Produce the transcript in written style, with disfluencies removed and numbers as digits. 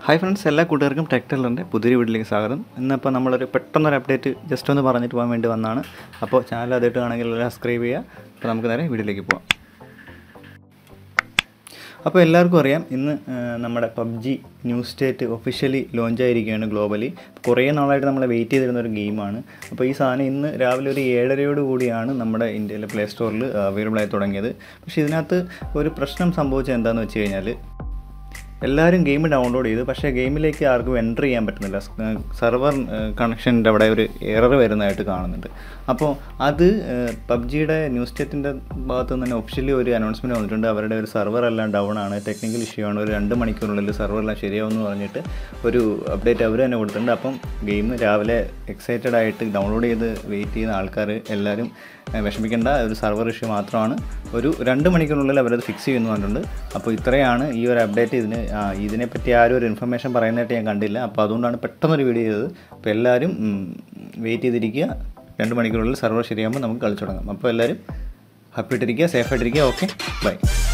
Hi friends, എല്ലാ കൂട്ടുകാർക്കും ടെക്ടറിൻ്റെ പുതിയൊരു വീട്ടിലേക്ക് സ്വാഗതം. ഇന്നിപ്പോൾ നമ്മളൊരു പെട്ടെന്നൊരു അപ്ഡേറ്റ് ജസ്റ്റ് ഒന്ന് പറഞ്ഞിട്ട് പോകാൻ വേണ്ടി വന്നതാണ്. അപ്പോൾ ചാനൽ ആദ്യമായിട്ട് ആണെങ്കിൽ സബ്സ്ക്രൈബ് ചെയ്യുക. അപ്പോൾ നമുക്ക് നേരെ വീഡിയോയിലേക്ക് പോകാം. അപ്പോൾ എല്ലാവർക്കും അറിയാം, ഇന്ന് നമ്മുടെ PUBG new state officially launch ആയിരിക്കുകയാണ് ഗ്ലോബലി. കുറേ നാളായിട്ട് നമ്മൾ വെയിറ്റ് ചെയ്തിരുന്ന ഒരു ഗെയിമാണ്. അപ്പോൾ ഈ സാധനം ഇന്ന് രാവിലെ ഒരു 7:30 കൂടിയാണ് നമ്മുടെ ഇന്ത്യയിലെ പ്ലേ സ്റ്റോറിൽ അവൈലബിൾ ആയി തുടങ്ങിയത്. പക്ഷേ ഇതിനകത്ത് ഒരു പ്രശ്നം സംഭവിച്ചത് എന്താണെന്ന് വെച്ച് കഴിഞ്ഞാൽ, എല്ലാവരും ഗെയിം ഡൗൺലോഡ് ചെയ്തു, പക്ഷേ ഗെയിമിലേക്ക് ആർക്കും എൻ്റർ ചെയ്യാൻ പറ്റുന്നില്ല. സെർവർ കണക്ഷൻ്റെ അവിടെ ഒരു എറർ വരുന്നതായിട്ട് കാണുന്നുണ്ട്. അപ്പോൾ അത് പബ്ജിയുടെ ന്യൂ സ്റ്റേറ്റിൻ്റെ ഭാഗത്തു നിന്ന് തന്നെ ഒഫീഷ്യലി ഒരു അനൗൺസ്മെൻറ്റ് വന്നിട്ടുണ്ട്. അവരുടെ ഒരു സെർവർ എല്ലാം ഡൗൺ ആണ്, ടെക്നിക്കൽ ഇഷ്യൂ ആണ്, ഒരു 2 മണിക്കൂറിനുള്ളിൽ സെർവറെല്ലാം ശരിയാവുമെന്ന് പറഞ്ഞിട്ട് ഒരു അപ്ഡേറ്റ് അവർ തന്നെ കൊടുത്തിട്ടുണ്ട്. അപ്പം ഗെയിം രാവിലെ എക്സൈറ്റഡ് ആയിട്ട് ഡൗൺലോഡ് ചെയ്ത് വെയിറ്റ് ചെയ്യുന്ന ആൾക്കാർ എല്ലാവരും വിഷമിക്കേണ്ട, ഒരു സെർവർ ഇഷ്യൂ മാത്രമാണ്. ഒരു 2 മണിക്കൂറിനുള്ളിൽ അവരത് ഫിക്സ് ചെയ്യുന്നു പറഞ്ഞിട്ടുണ്ട്. അപ്പോൾ ഇത്രയാണ് ഈ ഒരു അപ്ഡേറ്റ്. ഇതിനെപ്പറ്റി ആരും ഒരു ഇൻഫർമേഷൻ പറയുന്നതായിട്ട് ഞാൻ കണ്ടില്ല. അപ്പോൾ അതുകൊണ്ടാണ് പെട്ടെന്നൊരു വീഡിയോ ചെയ്തത്. അപ്പോൾ എല്ലാവരും വെയിറ്റ് ചെയ്തിരിക്കുക. 2 മണിക്കൂറിനുള്ളിൽ സെർവർ ശരിയാകുമ്പോൾ നമുക്ക് കളിച്ചു തുടങ്ങാം. അപ്പോൾ എല്ലാവരും ഹാപ്പി ആയിട്ടിരിക്കുക, സേഫ് ആയിട്ടിരിക്കുക. Okay, by.